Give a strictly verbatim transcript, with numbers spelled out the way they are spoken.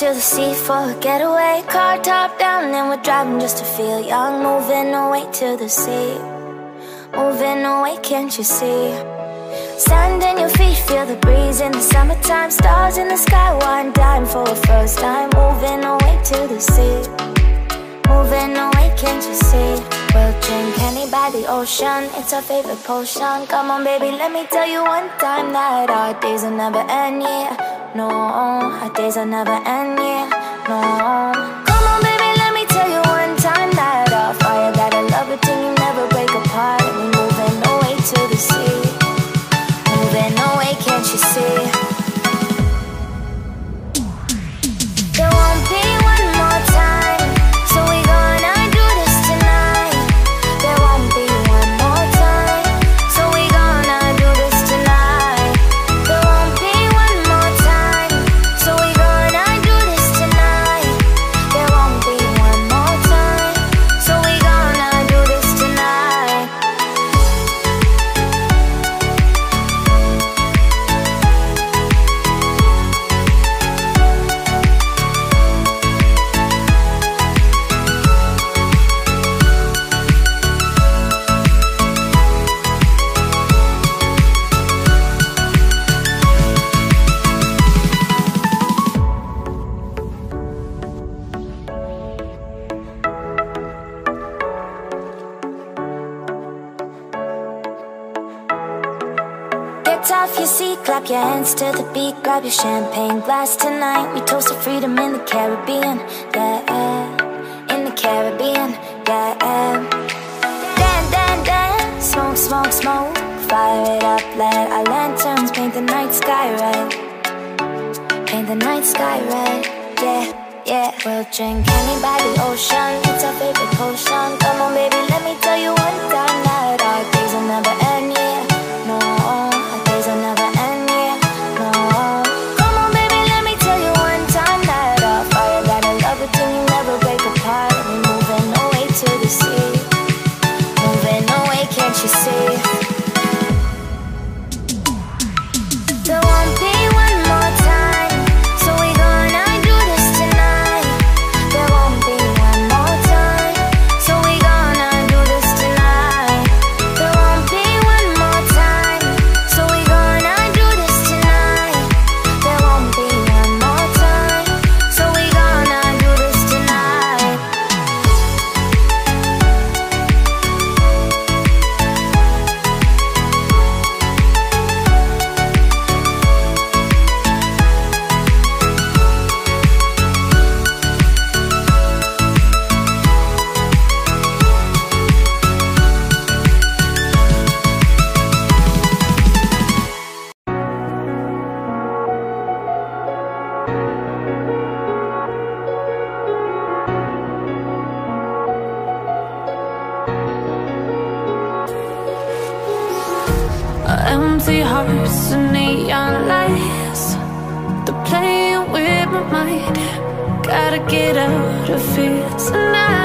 to the sea for a getaway. Car top down and we're driving just to feel young. Moving away to the sea, moving away, can't you see? Sand in your feet, feel the breeze in the summertime. Stars in the sky, one dime for a first time. Moving away to the sea, moving away, can't you see? We'll drink honey by the ocean, it's our favorite potion. Come on baby, let me tell you one time that our days will never end, yeah. No, our days will never end, yeah. No. Come on baby, let me tell you one time that our fire got a love it till you never break apart. And we moving away to the sea, moving away, can't you see? There won't be one more time, so we gonna do this tonight. There won't be one more time, so we gonna do this tonight. There won't be one more time, so we gonna do this tonight. There won't be one more time, so we gonna do this tonight. Get off your seat, clap your hands to the beat. Grab your champagne glass tonight. We toast to freedom in the Caribbean, yeah. In the Caribbean, yeah. Dan, dan, dan, smoke, smoke, smoke. Fire it up, let our lanterns paint the night sky red. Paint the night sky red, yeah, yeah. We'll drink honey by the ocean, it's our favorite potion. Come on baby, let me tell you one time that our days will never end, yeah. No, our days will never end, yeah. No. Come on baby, let me tell you one time that our fire got a love it till you never break apart. And we moving away to the sea, moving away, can't you see? There won't be one more time, so we gonna do this tonight. There won't be one more time, so we gonna do this tonight. There won't be one more time, so we gonna do this tonight. There won't be one more time, so we gonna do this tonight. Empty hearts and neon lights, they're playing with my mind. Gotta get out of here tonight.